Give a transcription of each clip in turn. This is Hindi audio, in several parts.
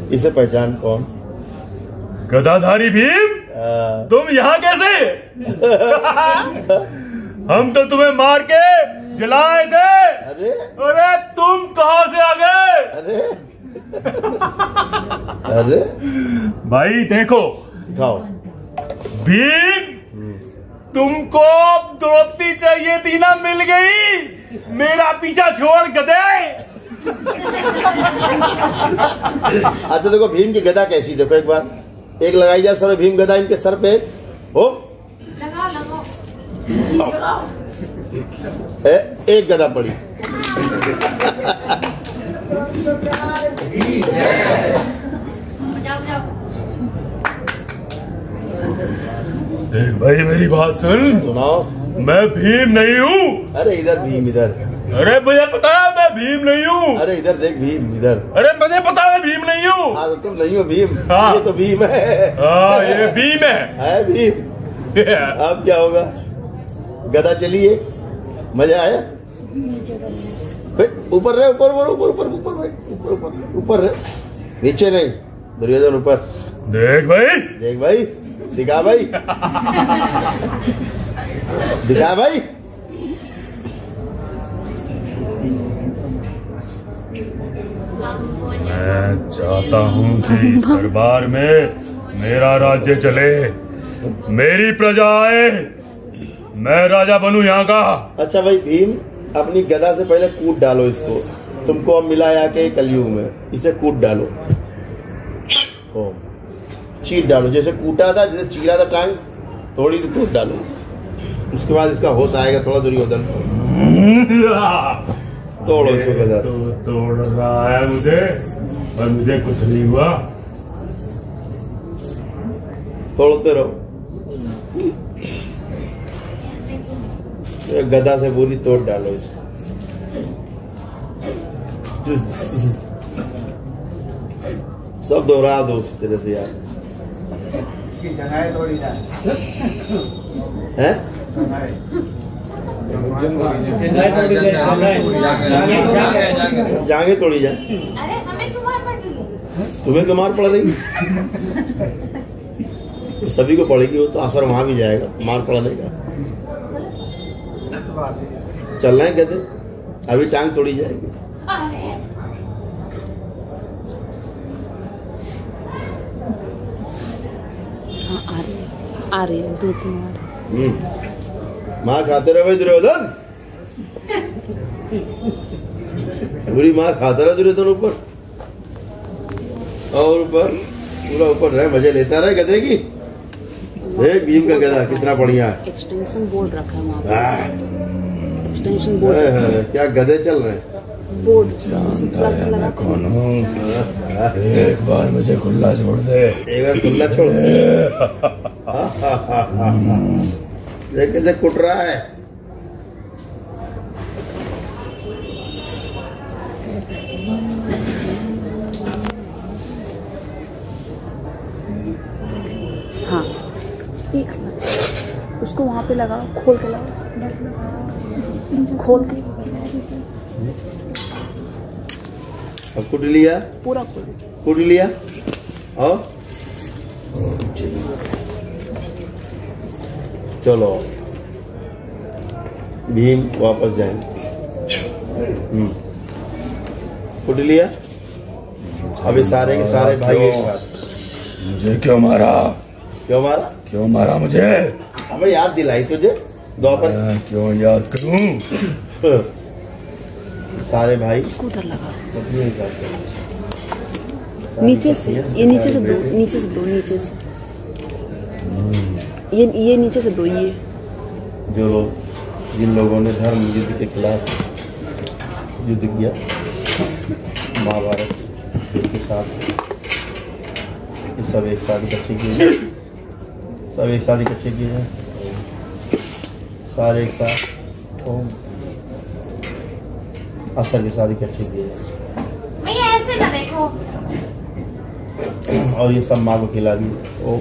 इसे पहचान कौन? गदाधारी भीम, तुम यहाँ कैसे? हम तो तुम्हें मार के जलाए थे। अरे तुम कहाँ से आ गए? अरे भाई देखो, भीम तुमको द्रौपदी चाहिए थी ना, मिल गई। मेरा पीछा छोड़ गधे। अच्छा देखो भीम की गदा कैसी, देखो एक बार, एक लगाई जाए सर भीम गदा इनके सर पे हो। एक गदा पड़ी। देख भाई मेरी बात सुन। सुनाओ। मैं भीम नहीं हूँ। अरे इधर भीम, इधर। अरे मुझे पता है मैं भीम नहीं हूँ। अरे इधर देख भीम, इधर। अरे मुझे पता है भीम नहीं हूँ। हाँ तो तुम नहीं हो भीम। हाँ। ये तो भीम है। हाँ ये भीम है भीम। अब क्या होगा? गदा चलिए, मजा आया? ऊपर रहे, ऊपर ऊपर ऊपर ऊपर ऊपर ऊपर ऊपर रहे, नीचे नहीं। दुर्योधन ऊपर। देख भाई, देख भाई, दिखा भाई, दिखा भाई। मैं चाहता हूँ कि दरबार में मेरा राज्य चले, मेरी प्रजा आए, मैं राजा बनूं यहाँ का। अच्छा भाई भीम, अपनी गदा से पहले कूट डालो इसको। तुमको अब मिला आके कलयुग में, इसे कूट डालो। ओ चीर डालो, जैसे कूटा था, जैसे चीरा था टांग, थोड़ी तो कूट डालो। उसके बाद इसका होश आएगा थोड़ा। दुर्योधन तोड़ो इसको गदा। तोड़ रहा है मुझे, और मुझे कुछ नहीं हुआ। तोड़ते रहो, गदा से पूरी तोड़ डालो इसको। सब दोहरा दो उस तरह से यार। इसकी जगह तोड़ी जाए। हैं? जांगे तोड़ी जाए। अरे हमें क्यों मार पड़ रही है? तुम्हें क्यों मार पड़ रही? तो सभी को पड़ेगी, वो तो असर वहां भी जाएगा मार पड़ने का। चल रहे हैं गधे, अभी टांग तोड़ी जाएगी। हाँ आ रही है 2-3 बार। मार खाते रहे भाई दुर्योधन, पूरी मार खाता रहे दुर्योधन। ऊपर और ऊपर, पूरा ऊपर रहे, मजे लेता रहे गधे की। देख भीम का गधा कितना बढ़िया है। एक्सटेंशन बोर्ड रखा है वहाँ पे। Extension board. क्या गधे चल रहे हैं? बोर्ड जानता है मैं कौन हूँ। एक बार मुझे खुला छोड़ दे। एक बार खुला छोड़ दे। देख कैसे कुट रहा है। हाँ उसको वहाँ पे लगा, खोल के लगा, खोल के। अब कुट लिया, पूरा कुट लिया। और चलो भीम वापस जाएंगे। कुट लिया। अभी सारे के सारे भाई एक साथ। मुझे क्यों मारा? क्यों मारा? क्यों मारा मुझे? हमें याद दिलाई तुझे दोपहर। क्यों याद करूं? सारे भाई उसको उधर लगा, नीचे से। ये नीचे से दो, नीचे से दो, नीचे से। ये नीचे से दो। ये जो जिन लोगों ने धर्म युद्ध के खिलाफ युद्ध किया, महाभारत के साथ, ये सब एक साथ इकट्ठे किए जाए। सब एक साथ इकट्ठे किए जाए, सारे एक साथ। ओम असर के साथ इकट्ठे किए जाए। भैया ऐसे ना देखो। और ये सब माँ को खिला दिए। ओम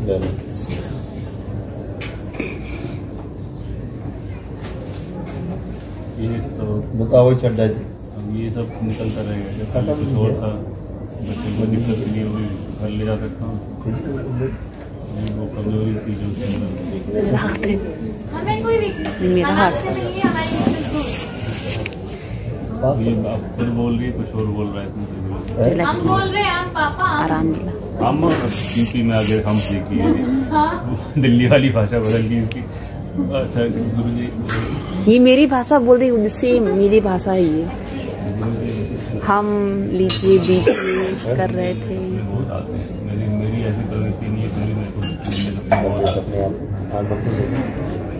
ये तो बताओ चड्डा जी। अब ये सब निकलता रहेगा। जब पहले कुछ और था, बच्चे को दिक्कत नहीं हुई, घर ले जा सकता हूँ। वो कमजोरी थी जो उसके अंदर। हमें कोई वीकनेस नहीं, मेरा हाथ से मिलिए हमारी weakness दूर। ये आप खुद बोल रही है, कुछ और बोल रहा है इसमें। रिलैक्स हम बोल रहे हैं हम पापा आराम मिला। हम यूपी में आगे हम सीखी है। हाँ दिल्ली वाली भाषा बदल गई उसकी। अच्छा गुरु जी, ये मेरी भाषा बोल रही हूँ, सेम मेरी भाषा ही है। हम लीजिए बीजिए कर रहे थे। बहुत आते हैं। मेरी ऐसी प्रवृत्ति नहीं है, मेरी मेरे को अपने आप आग बंद कर दो।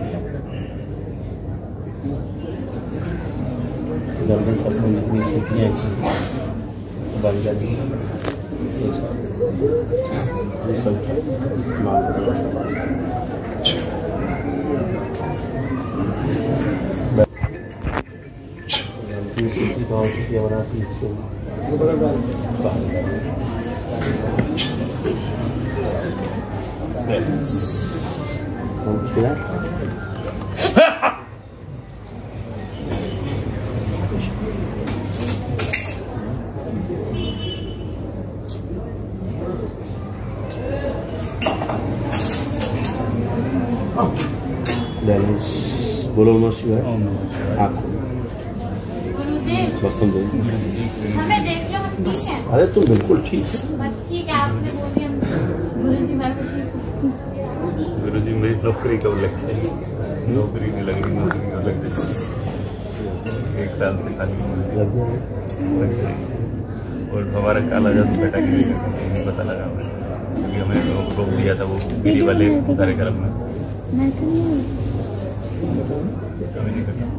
जल्दी सब लोग जितनी स्थितियाँ बन जाती हैं सब मांग बनाती इसको बैलेंस बोलो नमः शिवाय। आपको गुरुदेव बस समझो। हमें देख लो, हम ठीक है। अरे तुम बिल्कुल ठीक है। बस ठीक है, आपने बोल दिया। गुरुजी मैं भी ठीक हूँ। गुरु जी मेरी नौकरी कब लग जाएगी? नौकरी नहीं लग रही, नौकरी कब लग जाएगी? 1 साल से खाली लग गया लग जाएगी। और हमारा काला जादू बेटा की नहीं पता लगा हमें, क्योंकि हमें रोक दिया था वो गिरी वाले कार्यक्रम में। कभी नहीं करता।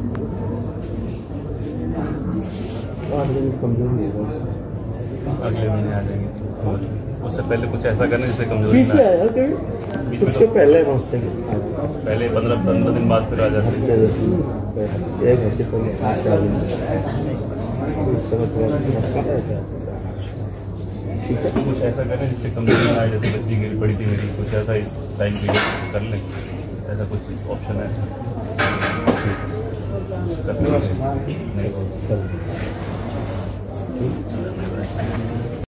8 दिन कमजोर नहीं होगा। अगले महीने आ जाएंगे। और उससे पहले कुछ ऐसा करना जिससे कमजोरी बीच ना में आए। आया कहीं उसके पहले पहुँचते हैं। पहले 15 दिन बाद फिर आ जाते हैं। एक हफ्ते पहले ठीक है। कुछ ऐसा करें जिससे कमजोरी ना आए, जैसे बच्ची गिरी पड़ी थी मेरी, कुछ ऐसा इस टाइम पीरियड कर लें, ऐसा कुछ ऑप्शन है? नहीं